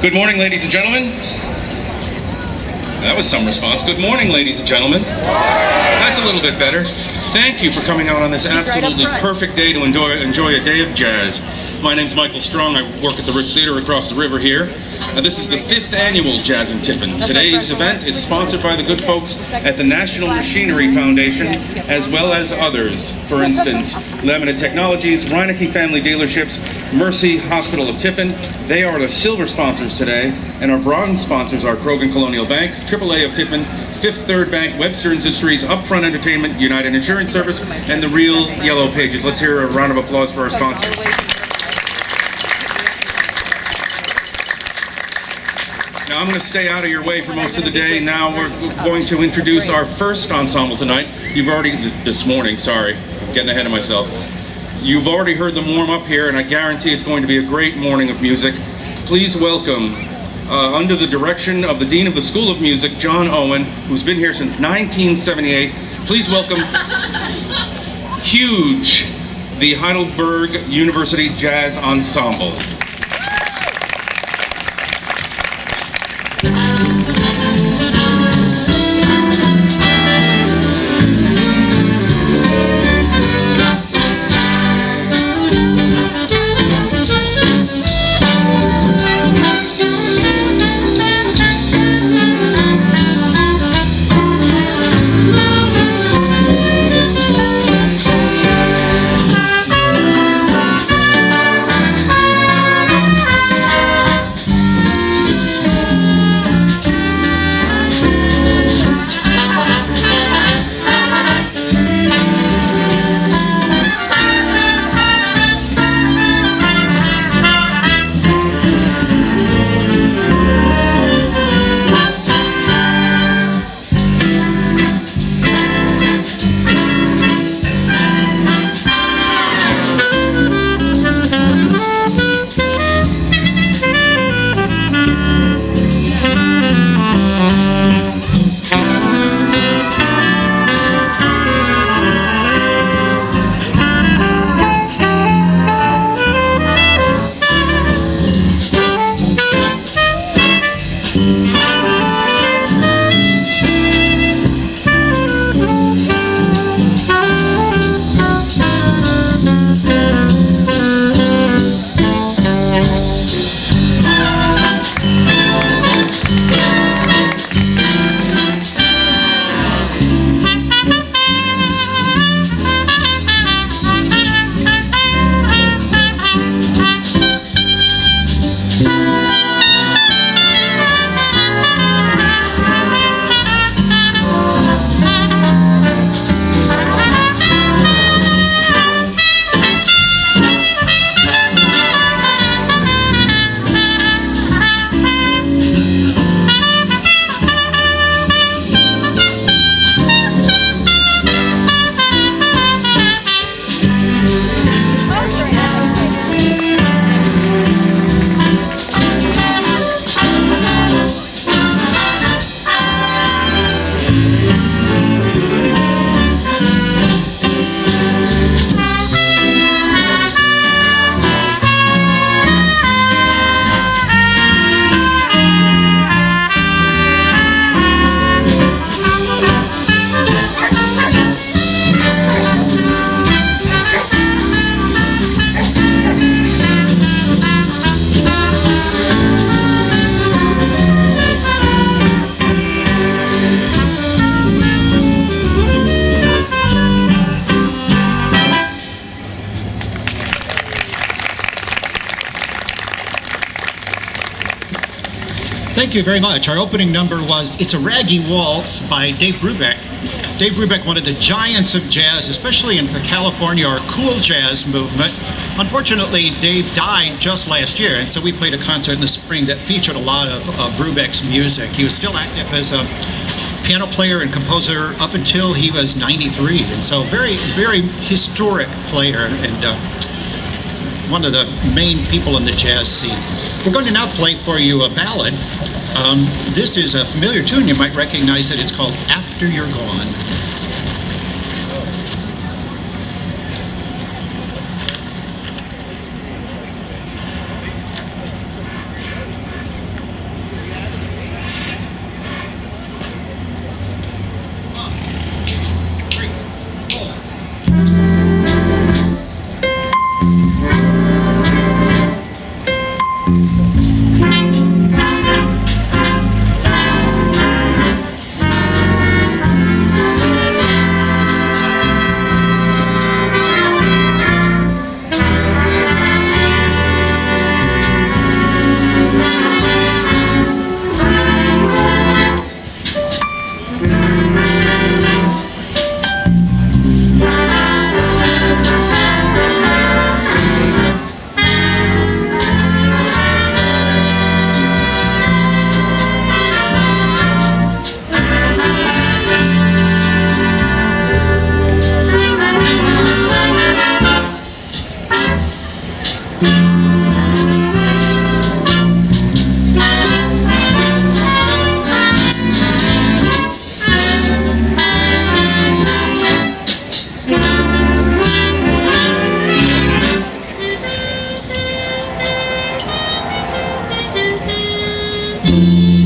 Good morning, ladies and gentlemen. That was some response. Good morning, ladies and gentlemen. That's a little bit better. Thank you for coming out on this absolutely perfect day to enjoy a day of jazz. My name's Michael Strong. I work at the Ritz Theater across the river here. This is the 5th annual Jazz in Tiffin. Today's event is sponsored by the good folks at the National Machinery Foundation, as well as others. For instance, Laminate Technologies, Reineke Family Dealerships, Mercy Hospital of Tiffin. They are the silver sponsors today, and our bronze sponsors are Krogan Colonial Bank, AAA of Tiffin, Fifth Third Bank, Webster Industries, Upfront Entertainment, United Insurance Service, and the Real Yellow Pages. Let's hear a round of applause for our sponsors. Now I'm going to stay out of your way for most of the day. Now we're going to introduce our first ensemble tonight. You've already, this morning, sorry, I'm getting ahead of myself. You've already heard them warm up here, and I guarantee it's going to be a great morning of music. Please welcome, under the direction of the Dean of the School of Music, John Owen, who's been here since 1978. Please welcome Huge, the Heidelberg University Jazz Ensemble. Thank you very much. Our opening number was It's a Raggy Waltz by Dave Brubeck. Dave Brubeck, one of the giants of jazz, especially in the California or cool jazz movement. Unfortunately, Dave died just last year, and so we played a concert in the spring that featured a lot of Brubeck's music. He was still active as a piano player and composer up until he was 93, and so very, very historic player and one of the main people in the jazz scene. We're going to now play for you a ballad. This is a familiar tune. You might recognize it. It's called After You're Gone. Thank you.